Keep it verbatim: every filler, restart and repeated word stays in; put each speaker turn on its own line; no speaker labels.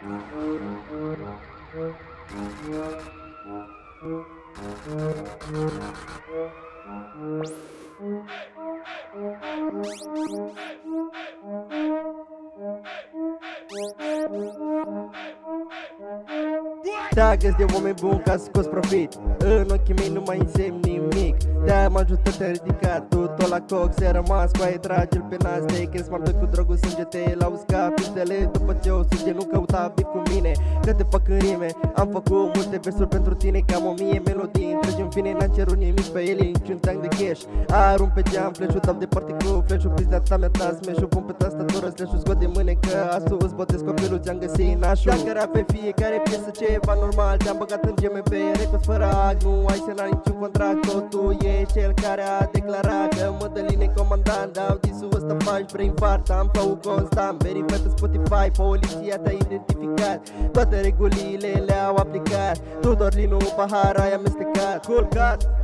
Tagas de oameni buni ca să scoți profit. În ochii mei nu mai însemn nimic. De-aia mă ajută te ridicat. Tu tot la coc, se rămas cu aia, trage-l pe nas. Te crezi m-am dă cu drogul, sânge te lauzi ca pistele. După ce o sânge nu căuta bif cu mine, că te fac în rime. Am făcut multe versuri pentru tine, cam o mie melodii întregi. În fine n-am cerut nimic pe ele, niciun tank de cash. Arunc pe geam, flash-ul dau departe cu flash-ul. Prizda ta mea ta, smash-ul pun pe tastatură, slash-ul scot de mânecă. Asu îți botez copilul, ți-am găsit nașul. Dacă era pe fiecare piesă ceva normal, te-am băgat în geme pe records fără act. Nu ai semnat niciun contract, tot tu ești cel care a declarat că Mădăline comandant. Dau disul ăsta faci pre-infart, am flow constant, verificat în Spotify, poliția te-a identificat. Toate regulile le-au aplicat, tu doar Linu, pahar ai amestecat. Culcat